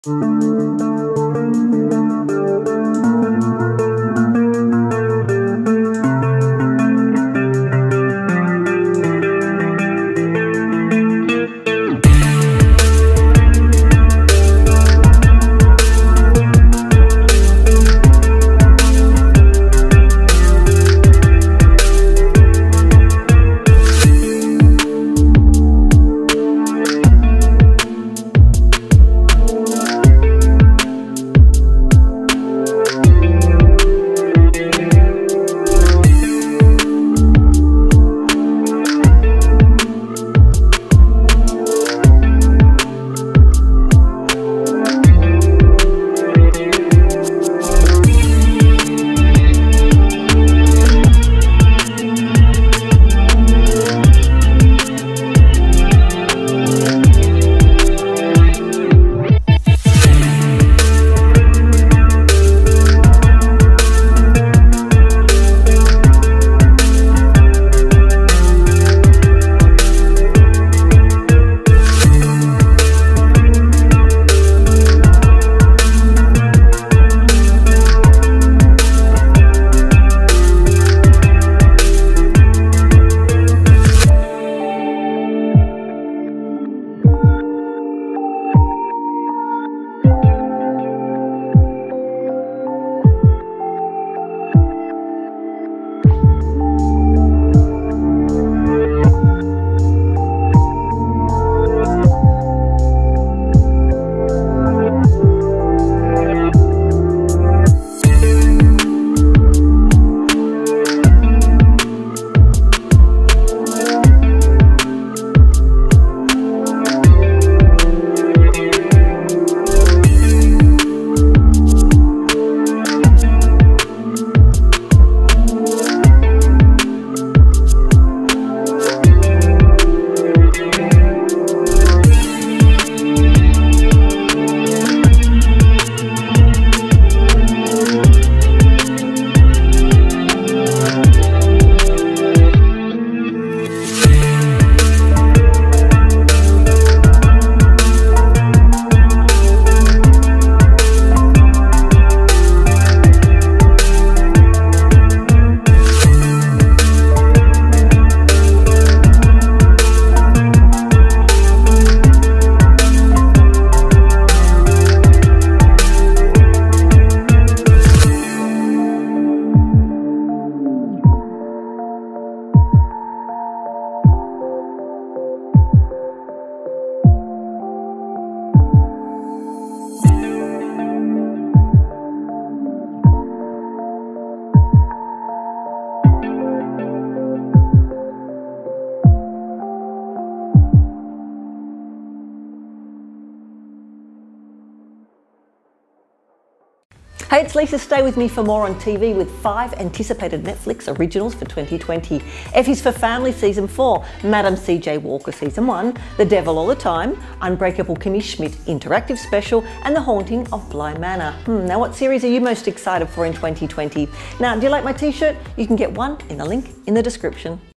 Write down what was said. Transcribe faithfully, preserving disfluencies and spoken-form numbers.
Hey, it's Lisa. Stay with me for more on T V with five anticipated Netflix originals for twenty twenty. Effie's for Family Season four, Madam C J Walker Season one, The Devil All the Time, Unbreakable Kimmy Schmidt Interactive Special, and The Haunting of Bly Manor. Hmm, now what series are you most excited for in twenty twenty? Now, do you like my t-shirt? You can get one in the link in the description.